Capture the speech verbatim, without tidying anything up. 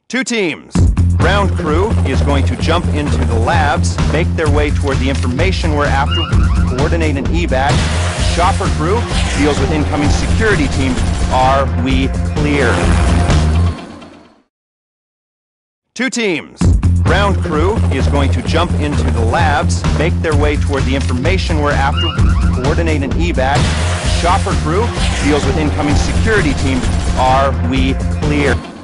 Two teams. Ground crew is going to jump into the labs, make their way toward the information we're after, coordinate an evac. Chopper crew deals with incoming security team. Are we clear? Two teams. Ground crew is going to jump into the labs, make their way toward the information we're after, coordinate an evac. Chopper crew deals with incoming security team. Are we clear?